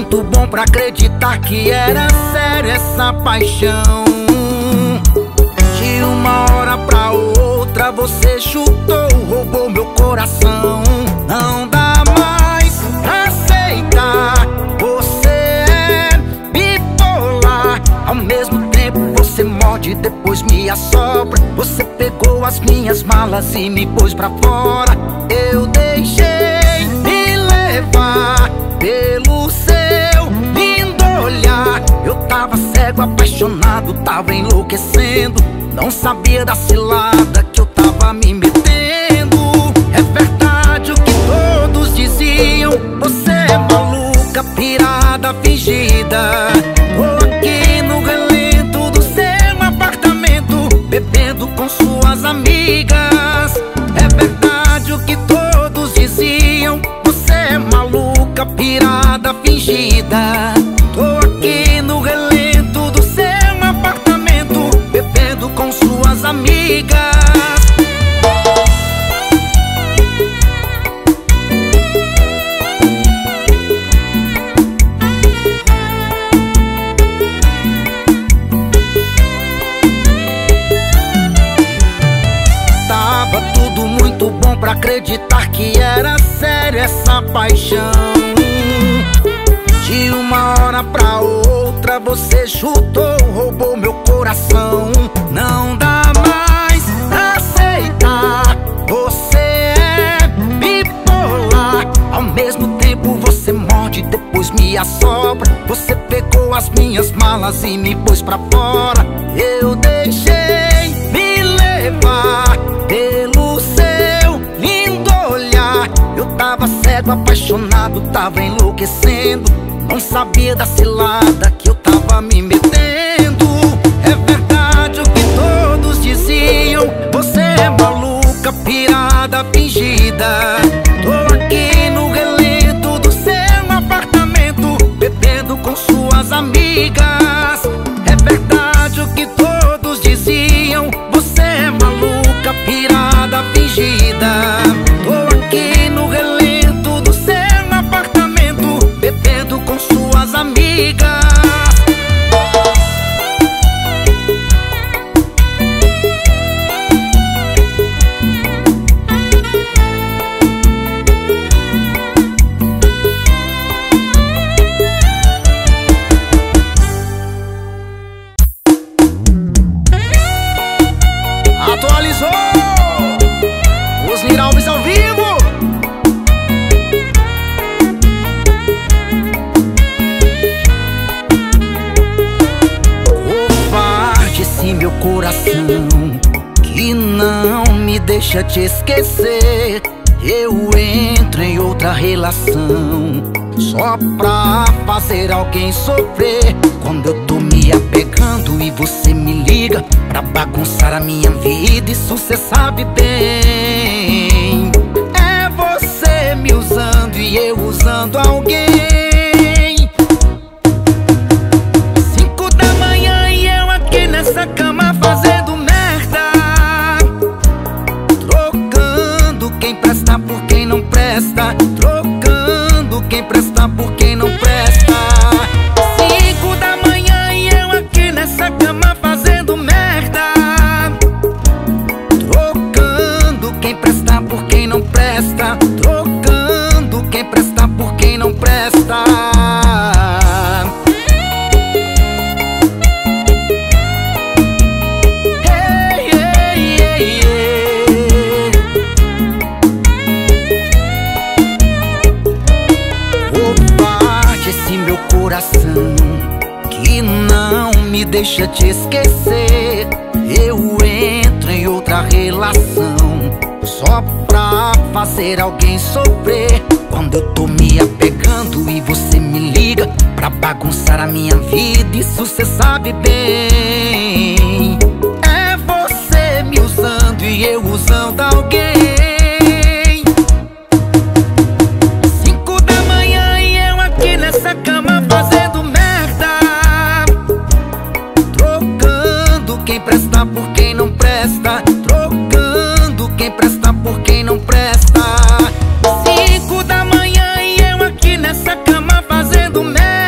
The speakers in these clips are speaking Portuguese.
muito bom pra acreditar que era sério essa paixão. De uma hora pra outra você chutou, roubou meu coração. Não dá mais pra aceitar, você é bipolar. Ao mesmo tempo você morde e depois me assopra. Você pegou as minhas malas e me pôs pra fora. Eu deixei me levar pelo seu lindo olhar. Eu tava cego, apaixonado, tava enlouquecendo. Não sabia da cilada que eu tava me metendo. É verdade o que todos diziam, você é maluca, pirada, fingida. Tô aqui no relento do seu apartamento, bebendo com suas amigas. É verdade o que todos diziam, você é maluca, pirada, fingida. Tô aqui no relento do seu apartamento, bebendo com suas amigas. Tava tudo muito bom pra acreditar que era sério essa paixão. De uma hora pra outra você chutou, roubou meu coração. Não dá mais pra aceitar, você é bipolar. Ao mesmo tempo você morde, depois me assopra. Você pegou as minhas malas e me pôs pra fora. Eu deixei me levar pelo seu lindo olhar. Eu tava cego, apaixonado, tava enlouquecendo. Não sabia da cilada que eu tava me metendo. É verdade o que todos diziam, você é maluca, pirada, fingida. Tô aqui no relento do seu apartamento, bebendo com suas amigas. É verdade o que todos diziam, você é maluca, pirada, fingida. Tô aqui no relento do seu apartamento, bebendo com suas amigas. Atualizou os Liralves ao vivo. Covarde esse meu coração que não me deixa te esquecer. Eu entro em outra relação só pra fazer alguém sofrer. Quando eu tô me apegando e você me liga pra bagunçar a minha vida, isso cê sabe bem. É você me usando e eu usando alguém. 5 da manhã e eu aqui nessa cama fazendo merda, trocando quem presta por quem não presta, trocando quem presta por quem não presta. 5 da manhã e eu aqui nessa cama fazendo merda, trocando quem presta por quem não presta, trocando quem presta por quem não presta. Hey, hey, hey, hey. Covarde esse meu coração que não me deixa te esquecer. Eu entro em outra relação só pra fazer alguém sofrer. Quando eu tô me apegando e você me liga pra bagunçar a minha vida, isso cê sabe bem. É você me usando e eu usando alguém. 5 da manhã e eu aqui nessa cama fazendo merda, trocando quem presta por quem não presta, trocando quem presta por quem não presta. 5 da manhã e eu aqui nessa cama fazendo merda,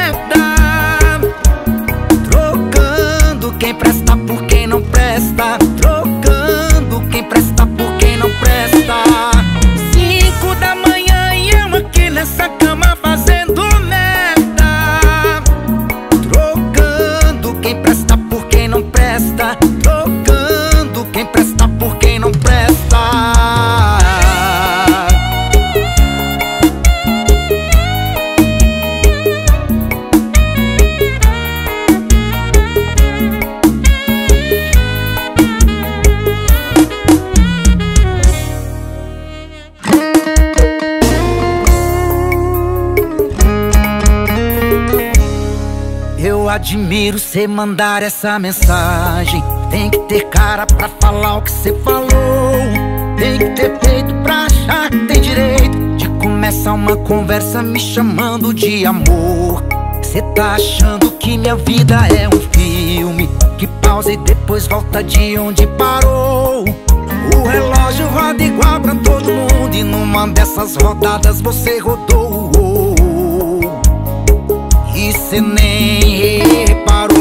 Eu admiro cê mandar essa mensagem. Tem que ter cara pra falar o que cê falou. Tem que ter peito pra achar que tem direito de começar uma conversa me chamando de amor. Cê tá achando que minha vida é um filme que pausa e depois volta de onde parou. O relógio roda igual pra todo mundo e numa dessas rodadas você rodou. E cê nem reparou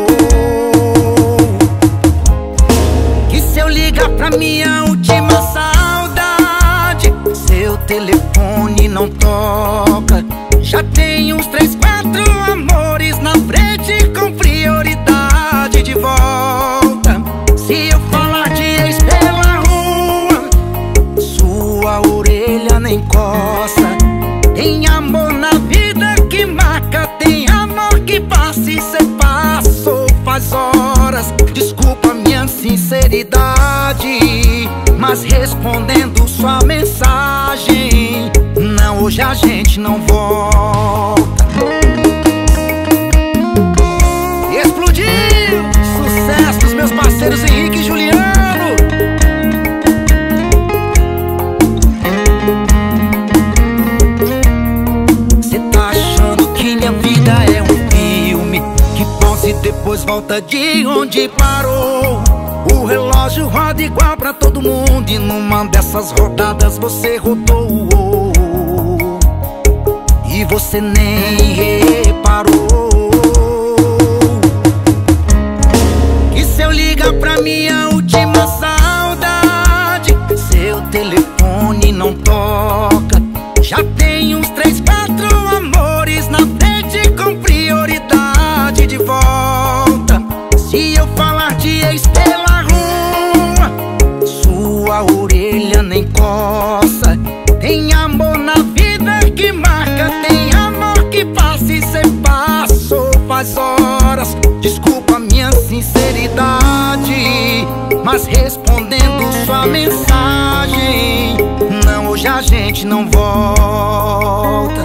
que se eu ligar pra minha última saudade, seu telefone não toca. Já tem uns 3, 4 amores na frente com prioridade de volta. Se eu falar de ex pela rua, sua orelha nem coça. Tem amor na vida que marca, tem amor que passa e cê passou faz horas. Desculpa minha sinceridade, mas respondendo sua mensagem, não, hoje a gente não volta. Explodiu! Sucesso dos meus parceiros Henrique e Juliano. Cê tá achando que minha vida é um filme que pausa e depois volta de onde parou. O relógio roda igual pra todo mundo e numa dessas rodadas você rodou. E você nem reparou que se eu ligar pra minha última saudade, seu telefone não toca. Já tem uns 3, 4 amores na frente com prioridade de volta. Se eu falar de ex pela rua, sua orelha nem coça. Tem amor na vida que marca, tem amor que passa e cê passou faz horas. Desculpa minha sinceridade, mas respondendo sua mensagem, não, hoje a gente não volta.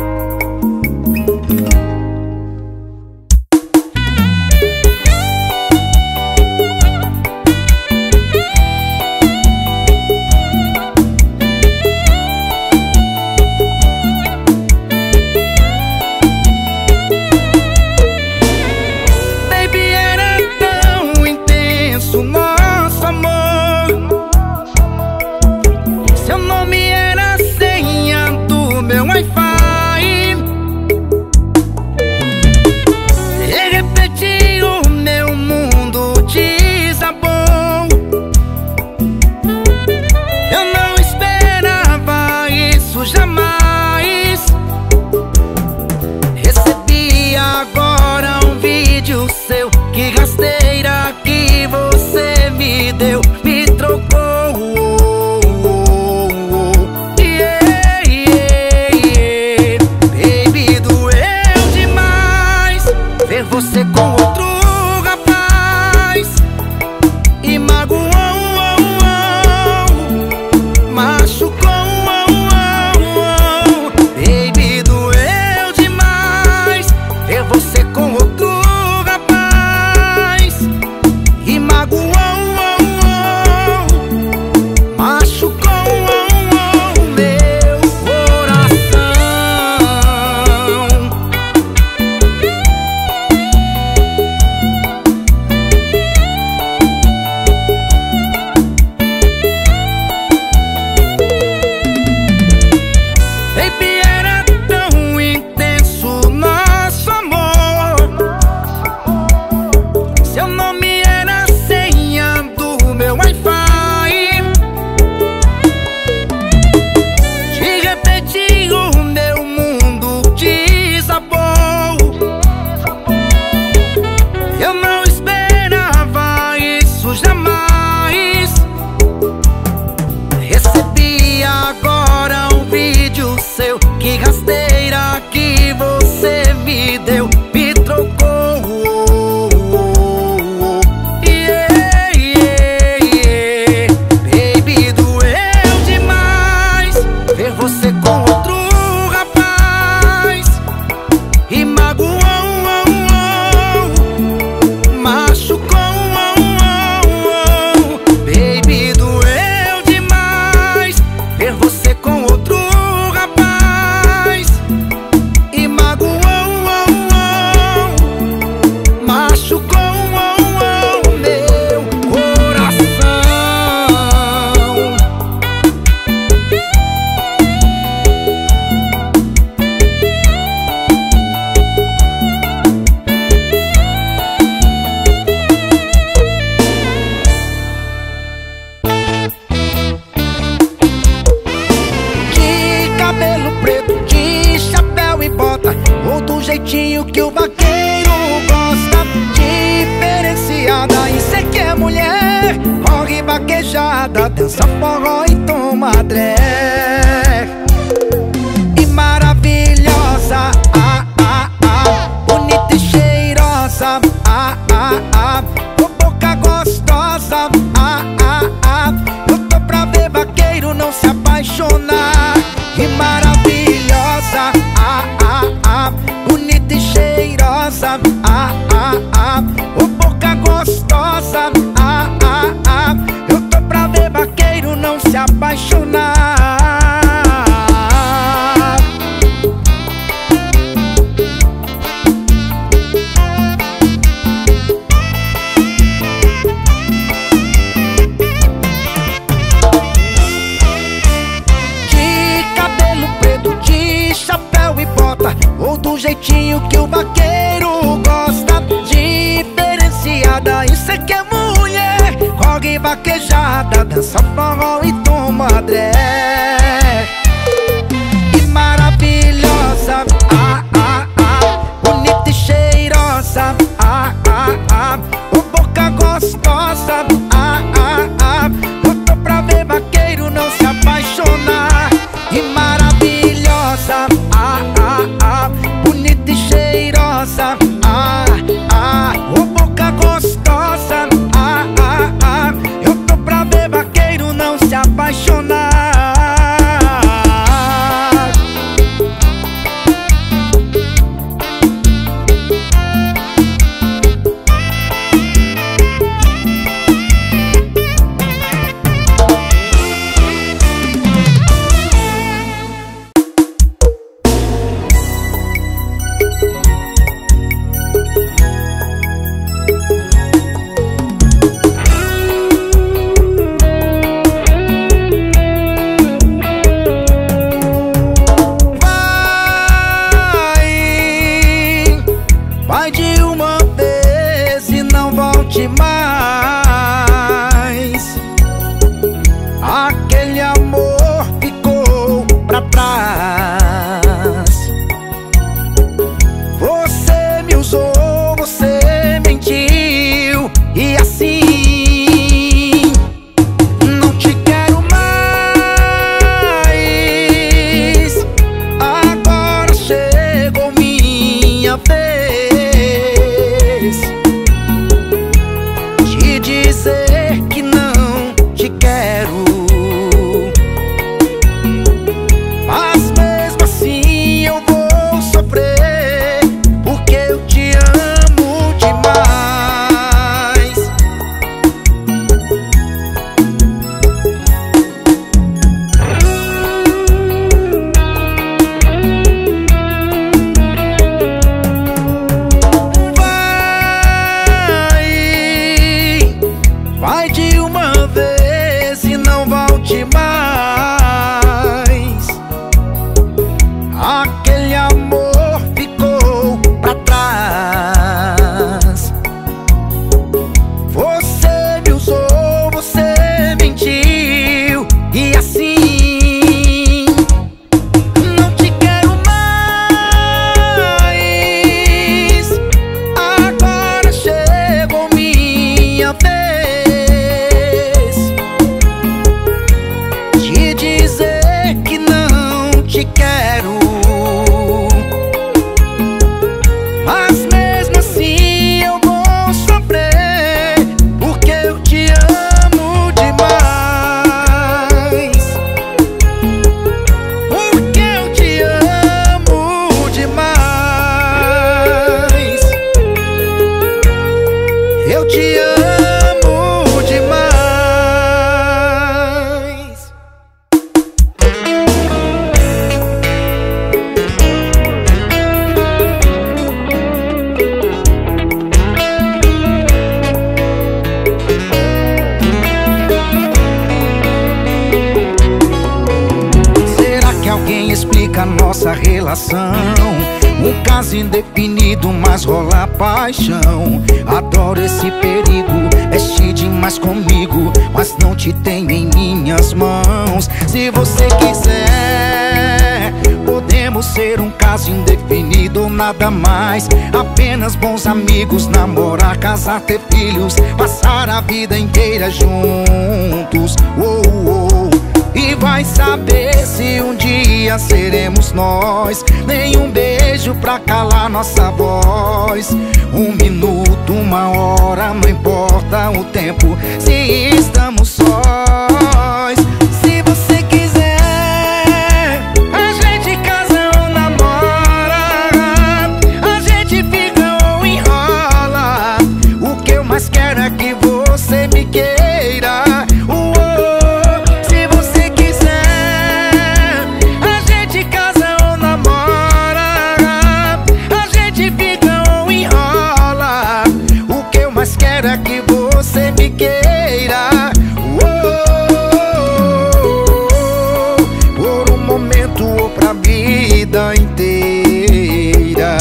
Você com outro rapaz e magoou, machucou, baby, doeu demais. Ver você com outro rapaz e magoou, machucou meu coração. jeitinho que o vaqueiro gosta, diferenciada. Isso é que é mulher, corre vaquejada, dança forró e toma dré. E maravilhosa, bonita e cheirosa, com boca gostosa, eu tô pra ver vaqueiro não se apaixonar. E maravilhosa, bonita e cheirosa, com boca gostosa, eu tô pra ver vaqueiro não se apaixonar. Ou do jeitinho que o vaqueiro gosta, diferenciada. Isso é que é mulher, corre vaquejada, dança forró e toma dré. E maravilhosa, bonita e cheirosa, com boca gostosa, eu tô pra ver vaqueiro não se apaixonar. E maravilhosa, bonita e cheirosa, com boca gostosa, eu tô pra ver vaqueiro não se apaixonar. Vai de uma vez e não volte mais. Aquele amor ficou pra trás. Você me usou, você mentiu, e assim não te quero mais. Agora chegou minha vez de dizer que não te quero, mas mesmo assim eu vou sofrer, porque eu te amo demais. Vai de uma vez e não volte mais. Aquele amor ficou pra trás. Você me usou, você mentiu, e assim não te quero mais. Agora chegou minha vez de dizer que não te quero, mas mesmo assim eu vou sofrer, porque eu te amo demais. Porque eu te amo demais. Eu te amo demais. Será que alguém explica a nossa relação? Um caso indefinido, mas rola paixão. Adoro esse perigo, mexe demais comigo, mas não te tenho em minhas mãos. Se você quiser, podemos Podemos ser um caso indefinido ou nada mais, apenas bons amigos, namorar, casar, ter filhos, passar a vida inteira juntos. E vai saber se um dia seremos nós. Nenhum beijo pra calar nossa voz. Um minuto, uma hora, não importa o tempo, se estamos sós. Se você quiser, a gente casa ou namora, a gente fica ou enrola. O que eu mais quero é que você me queira. Se você quiser, a gente casa ou namora, a gente fica ou enrola. O que eu mais quero é que você me queira. Por um momento ou pra vida inteira.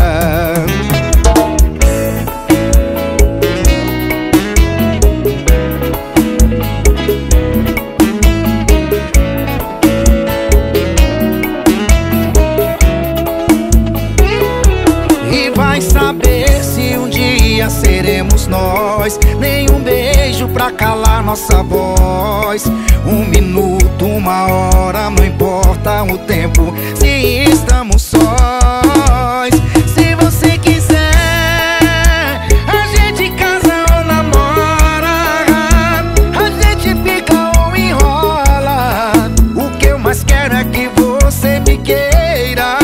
E vai saber se um dia seremos nós. Nenhum beijo pra calar nossa voz. Um minuto, uma hora, não importa o tempo, se estamos sós. Se você quiser, a gente casa ou namora, a gente fica ou enrola. O que eu mais quero é que você me queira.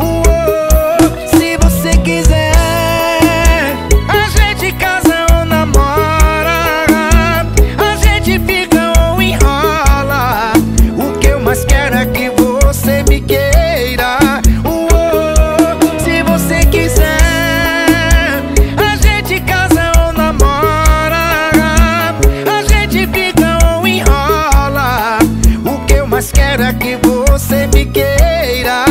Se você quiser, a gente casa ou namora, a gente fica ou enrola. O que eu mais quero é que você me queira. Se você quiser, a gente casa ou namora, a gente fica ou enrola. O que eu mais quero é que você me queira.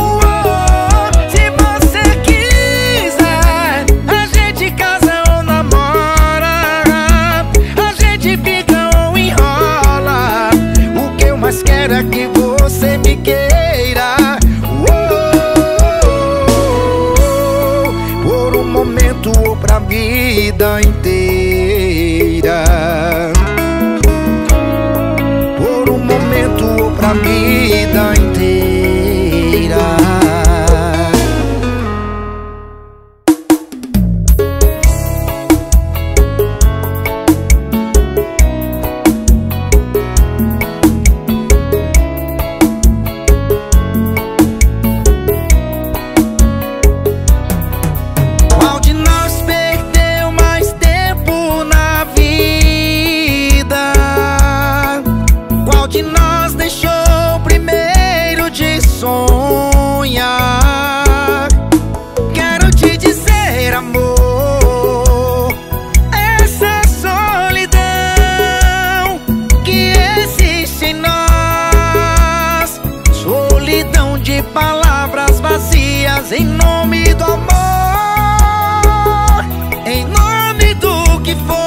Se você quiser, a gente casa ou namora, a gente fica ou enrola. O que eu mais quero é que você me queira. Por um momento ou pra vida inteira. Por um momento ou pra vida inteira. Qual de nós perdeu mais tempo na vida? Qual de nós deixou primeiro de sonhar? Quero te dizer, amor, essa solidão que existe em nós, solidão de palavras vazias em nome do amor, em nome do que foi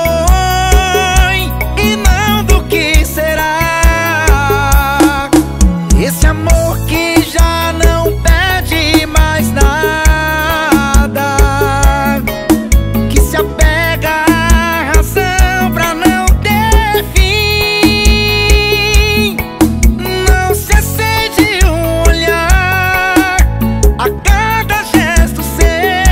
e não do que será. Esse amor que já não pede mais nada, que se apega à razão pra não ter fim. Não se acende um olhar a cada gesto seu.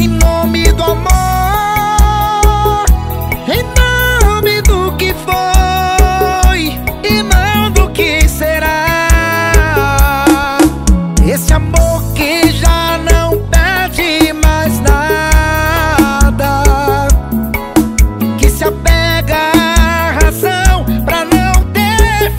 em nome do amor, em nome do que foi e não do que será. Esse amor que já não pede mais nada, que se apega à razão pra não ter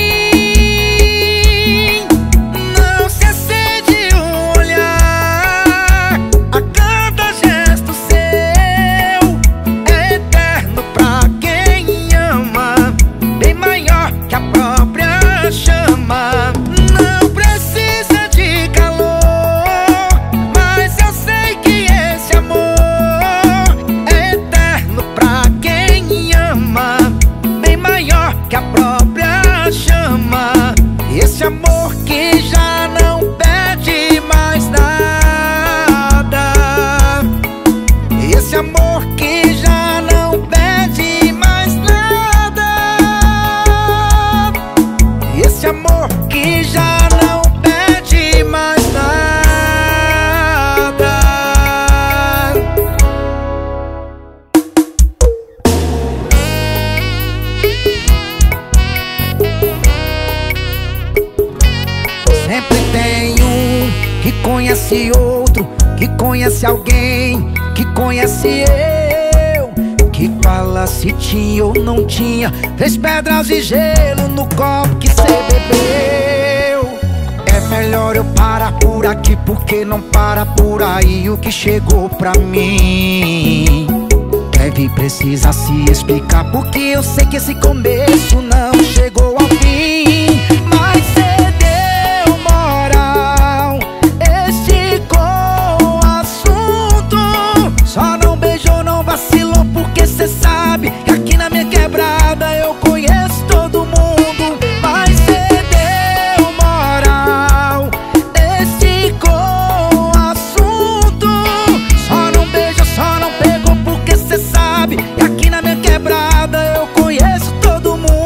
fim. Não se excede um olhar, a cada gesto seu é eterno pra quem ama, bem maior que a própria chama. Não precisa de calor, mas eu sei que esse amor é eterno pra quem ama, bem maior que a própria chama. Esse amor que já não pede mais nada, esse amor que já não pede mais nada, esse amor que já não pede mais nada. Sempre tem um que conhece outro, que conhece alguém, que conhece eu, que fala se tinha ou não tinha, fez pedras e gelo no copo que cê bebeu. É melhor eu parar por aqui, porque não para por aí o que chegou pra mim. Deve precisar se explicar, porque eu sei que esse começo não chegou ao fim. Mas cê deu moral, esticou o assunto, só não beijou, não vacilou, porque cê sabe que aqui na minha quebrada eu conheço todo mundo. Mas cê deu moral, esticou o assunto, só não beijou, só não pegou, porque cê sabe que aqui na minha quebrada eu conheço todo mundo.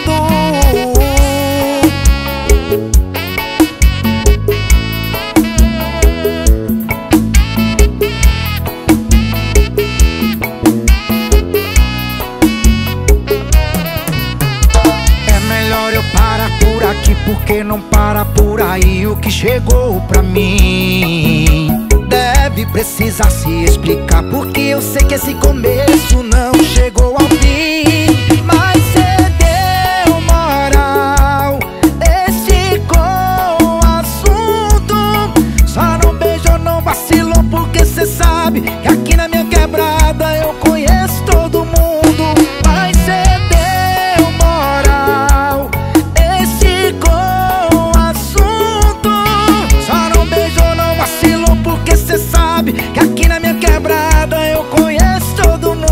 É melhor eu parar por aqui, porque não para por aí o que chegou pra mim. Deve precisar se explicar, porque eu sei que esse começo não chegou ao fim. Mas cê deu moral, esticou o assunto, só não beijou, não vacilou, porque cê sabe que aqui na minha quebrada eu conheço todo mundo. Mas cê deu moral, esticou o assunto, só não beijou, não vacilou, porque cê sabe que aqui na minha quebrada eu conheço todo mundo.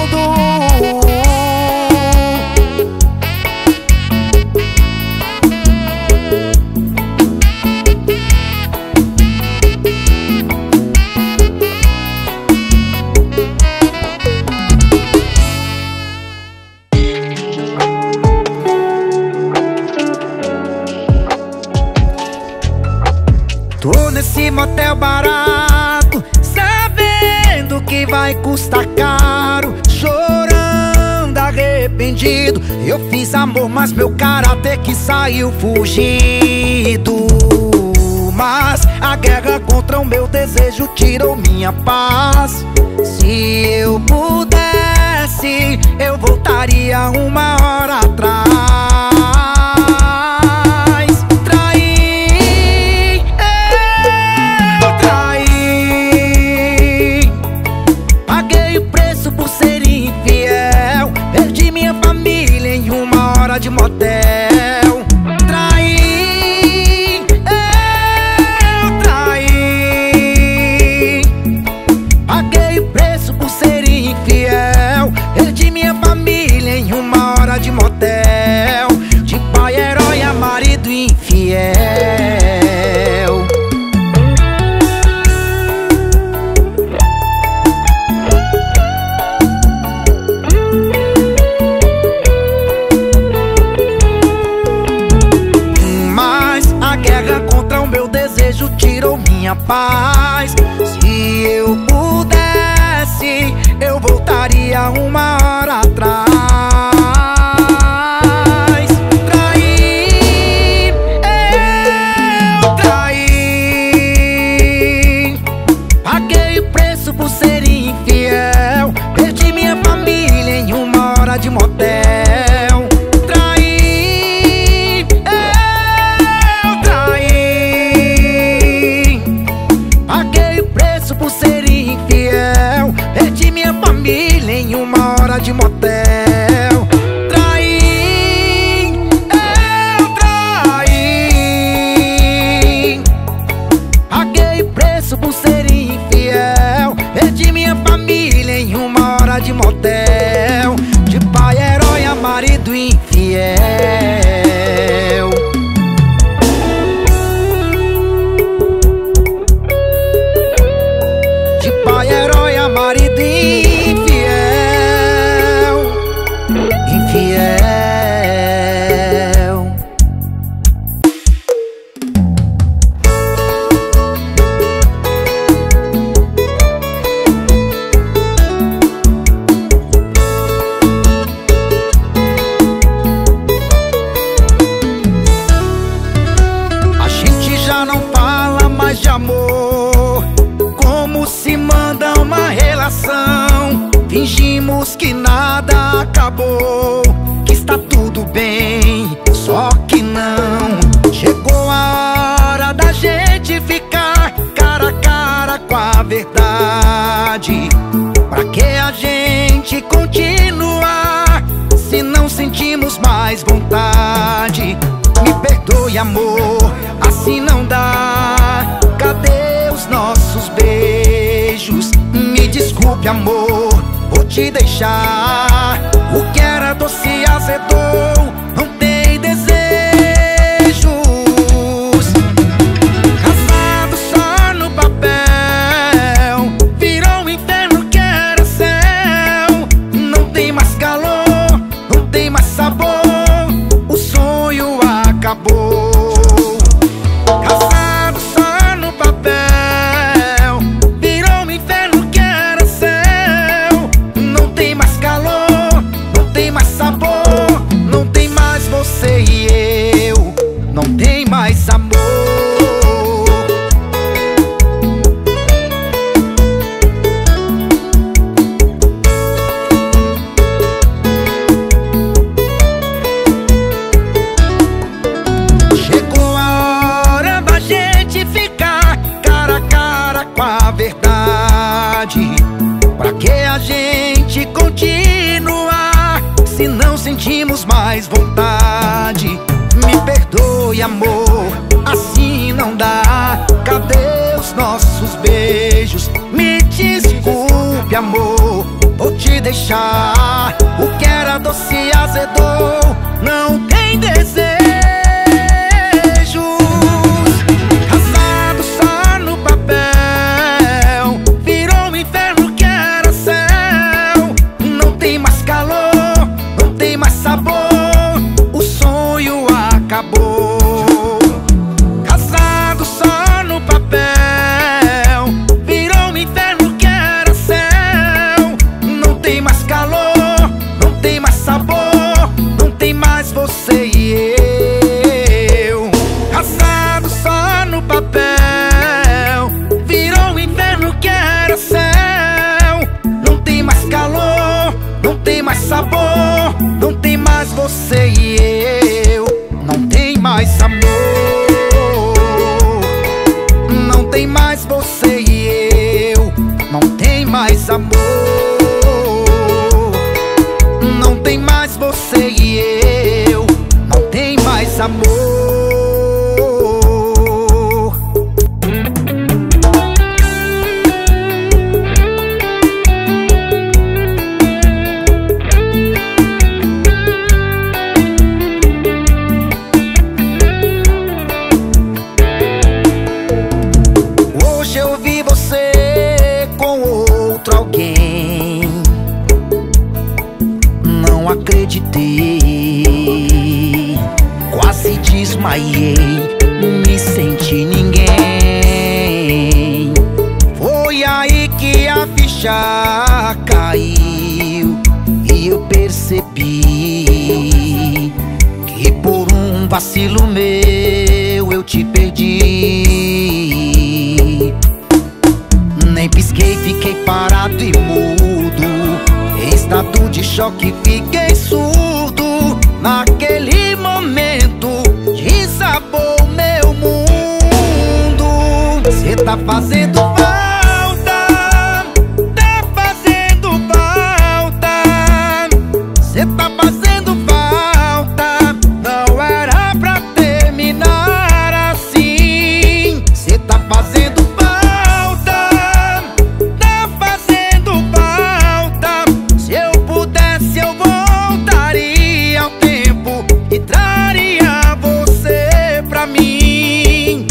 Tô nesse motel barato, sabendo que vai custar caro, chorando, arrependido. Eu fiz amor, mas meu caráter que saiu fugido. Mas a guerra contra o meu desejo tirou minha paz. Se eu pudesse, eu voltaria uma hora atrás. De motel, traí, eu traí. Paguei o preço por ser infiel, perdi minha família em uma hora de motel, de pai herói a marido infiel. Tirou minha paz. Se eu motel. Traí, eu traí. Paguei o preço por ser infiel. Perdi minha família em uma hora de motel. Traí, eu traí. Paguei o preço por ser infiel. Perdi minha família em uma hora de motel. De pai herói a marido infiel. De pai herói a marido infiel. Infiel. Não fala mais de amor, como se manda uma relação. Fingimos que nada acabou, que está tudo bem, só que não. Chegou a hora da gente ficar cara a cara com a verdade. Pra que a gente continuar se não sentimos mais vontade? Me perdoe, amor, assim não dá. Cadê os nossos beijos? Me desculpe, amor, vou te deixar. O que era doce azedou, não tem desejos. Casado só no papel, virou um inferno que era céu. Não tem mais calor, não tem mais sabor, o sonho acabou. Casado só no papel, virou um inferno que era céu. Não tem mais calor, não tem mais sabor, não tem mais você e eu, não tem mais amor. Pra que a gente continuar se não sentimos mais vontade? Me perdoe, amor, assim não dá. Cadê os nossos beijos? Me desculpe, amor, vou te deixar. O que era doce azedou, não tem desejo. Acabou. Casado só no papel, virou um inferno que era céu. Não tem mais calor, não tem mais sabor, não tem mais você e eu. Casado só no papel, virou um inferno que era céu. Não tem mais calor, não tem mais sabor, não tem mais você e eu. Não tem mais amor, não tem mais você e eu. Não tem mais amor, não tem mais você e eu. Não tem mais amor. Não acreditei, quase desmaiei, me senti ninguém. Foi aí que a ficha caiu e eu percebi que por um vacilo meu eu te perdi. Nem pisquei, fiquei parado e mudo, estado estado de choque, fiquei surdo. Naquele momento desabou meu mundo. Cê tá fazendo falta, tá fazendo falta. Cê tá fazendo falta, não era pra terminar assim. Cê tá fazendo falta, tá fazendo falta. Se eu pudesse eu voltaria ao tempo e traria você pra mim.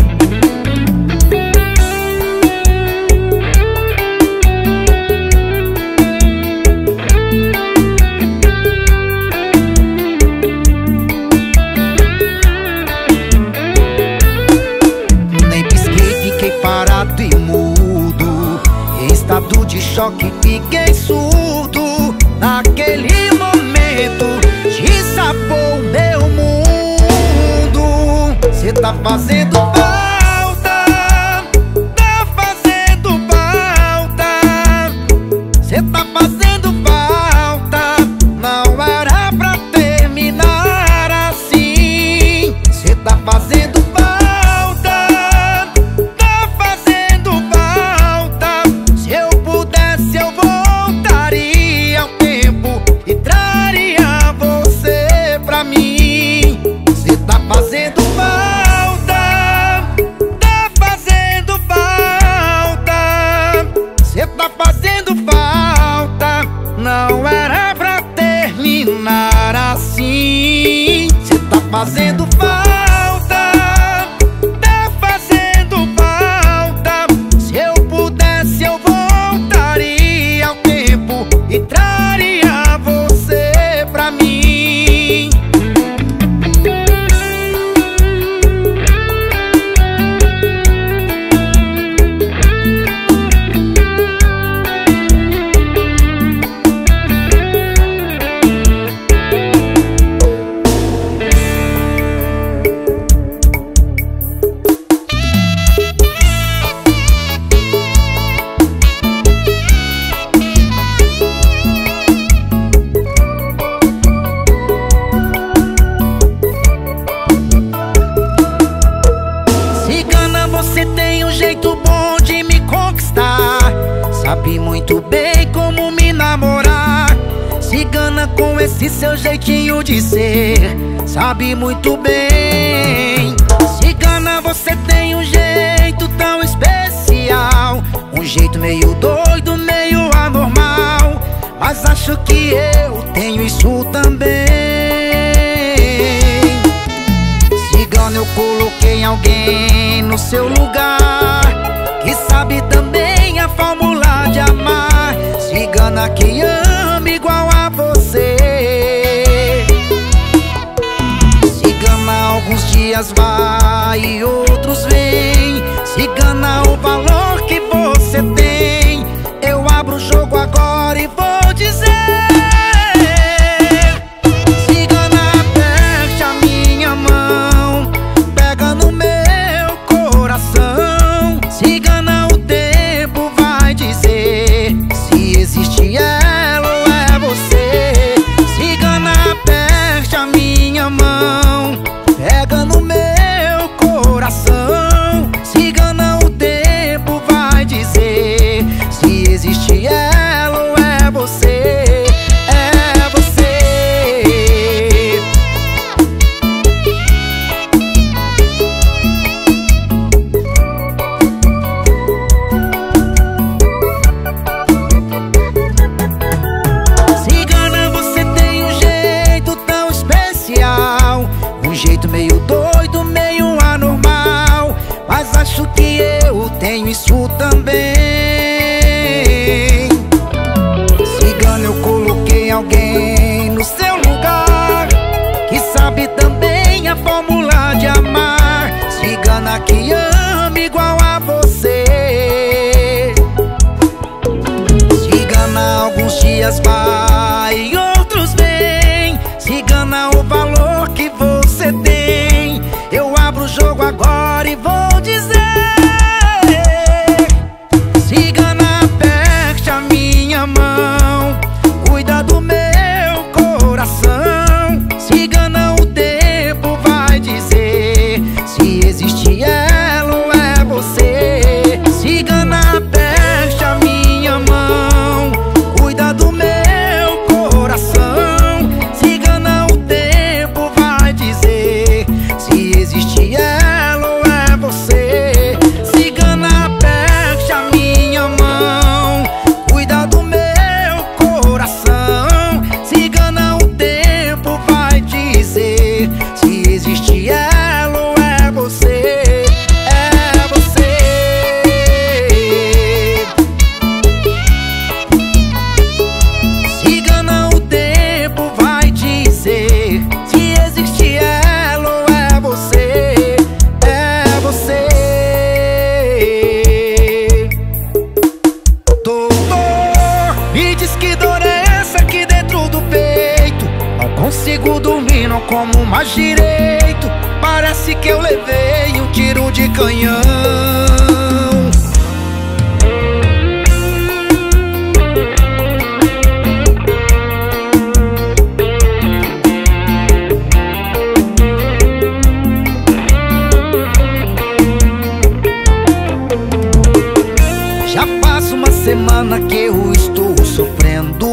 Nem pisquei, fiquei parado e mudo. Em estado de choque, fiquei surdo. Naquele momento desabou meu mundo. Cê tá fazendo falta, tá fazendo falta. Cê tá fazendo falta, não era pra terminar assim. Cê tá fazendo falta, tá fazendo falta. Se eu pudesse eu voltaria ao tempo e traria você pra mim. Cê tá fazendo falta, tá fazendo falta. Cê tá fazendo falta, não era pra terminar assim. Cê tá fazendo falta, tá fazendo falta. Se eu pudesse eu voltaria ao tempo e traria você pra mim. Cigana, você tem um jeito bom de me conquistar. Sabe muito bem como me namorar. Cigana, com esse seu jeitinho de ser, sabe muito bem. Cigana, você tem um jeito tão especial, um jeito meio doido, meio anormal. Mas acho que eu tenho isso também. Cigana, eu coloquei alguém no seu lugar, que sabe também a fórmula de amar. Cigana, que ama igual a você. Cigana, alguns dias vai e outros vem. Cigana, o valor que você tem, eu abro o jogo agora e vou dizer. Cigana, aperte a minha mão, pega no meu coração. Cigana, o tempo vai dizer se existe ela ou é você. Cigana, aperte a minha mão, pega no meu coração. Cigana, o tempo vai dizer se existe ela ou é você. É você. Cigana, você tem um jeito tão especial, um jeito meio doido, meio anormal. Mas acho que eu tenho isso também. Cigana, eu coloquei alguém no seu lugar, que sabe também a fórmula de amar. Cigana, que ama igual a você. Cigana, alguns dias vai e outros vem. Cigana, o valor que você tem, eu abro o jogo agora e vou dizer. Cigana, aperte a minha mão, cuida do meu consigo dormir, não como mais direito. Parece que eu levei um tiro de canhão. Já faz uma semana que eu estou sofrendo,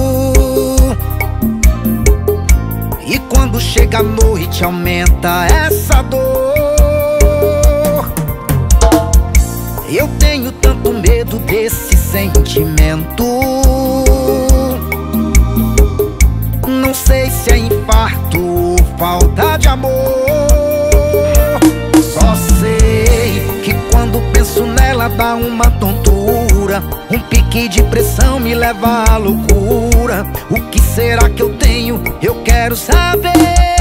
e quando chega a noite aumenta essa dor. Eu tenho tanto medo desse sentimento. Não sei se é infarto ou falta de amor. Só sei que quando penso nela dá uma tontura. Um pique de pressão me leva à loucura. O que será que eu tenho? Eu quero saber.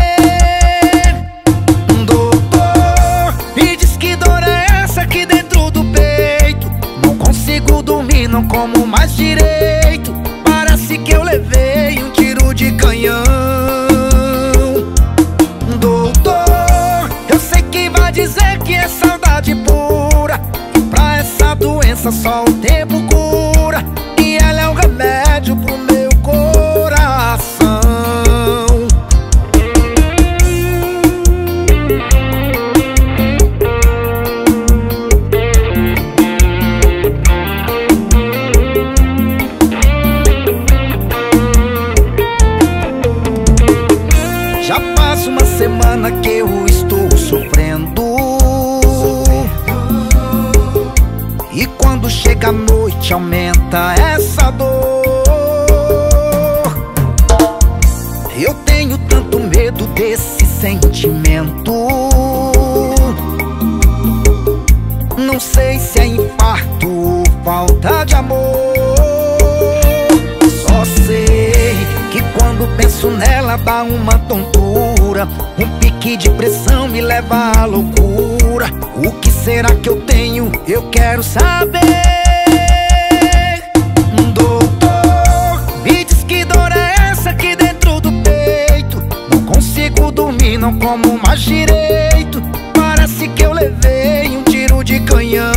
Doutor, me diz que dor é essa aqui dentro do peito. Não consigo dormir, não como mais direito. Parece que eu levei um tiro de canhão. Doutor, eu sei que vai dizer que é saudade pura, e pra essa doença só o tempo cura, e ela é um remédio pro meu coração. Já faz uma semana que eu estou sofrendo, e quando chega a noite aumenta essa dor. Eu tenho tanto medo desse sentimento. Não sei se é infarto ou falta de amor. Só sei que quando penso nela dá uma tontura. Um pique de pressão me leva à loucura. O que será que eu tenho? Eu quero saber. Doutor, me diz que dor é essa aqui dentro do peito. Não consigo dormir, não como mais direito. Parece que eu levei um tiro de canhão.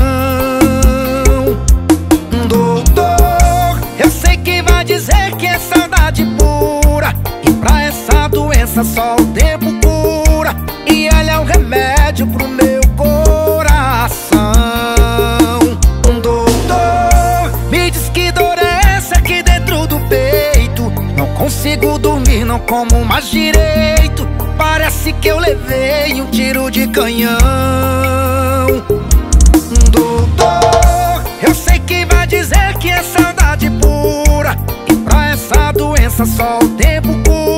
Doutor, eu sei que vai dizer que é saudade pura, e pra essa doença só o tempo cura, e ela é um remédio pro meu coração. Doutor, me diz que dor é essa aqui dentro do peito. Não consigo dormir, não como mais direito. Parece que eu levei um tiro de canhão. Doutor, eu sei que vai dizer que é saudade pura, e pra essa doença só o tempo cura,